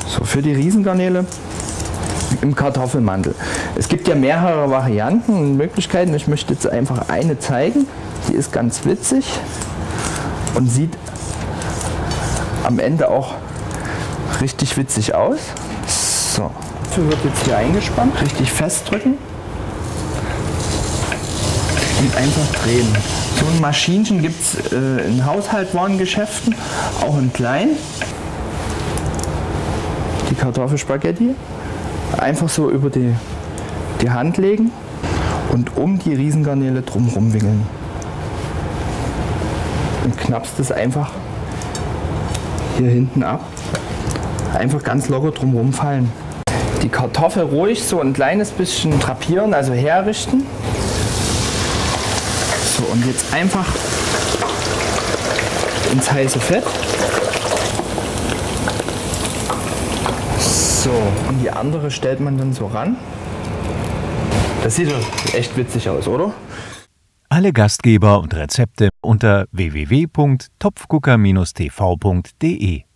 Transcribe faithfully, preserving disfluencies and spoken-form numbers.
So, für die Riesengarnele im Kartoffelmantel. Es gibt ja mehrere Varianten und Möglichkeiten. Ich möchte jetzt einfach eine zeigen. Die ist ganz witzig und sieht am Ende auch richtig witzig aus. So, dafür wird jetzt hier eingespannt. Richtig festdrücken und einfach drehen. So ein Maschinchen gibt es äh, in Haushaltswarengeschäften, auch in klein. Die Kartoffelspaghetti einfach so über die, die Hand legen und um die Riesengarnele drumherum wickeln. Und knappst es einfach hier hinten ab. Einfach ganz locker drumherum fallen. Die Kartoffel ruhig so ein kleines bisschen drapieren, also herrichten. So, und jetzt einfach ins heiße Fett. So, und die andere stellt man dann so ran. Das sieht doch echt witzig aus, oder? Alle Gastgeber und Rezepte unter w w w punkt topfgucker Bindestrich t v punkt de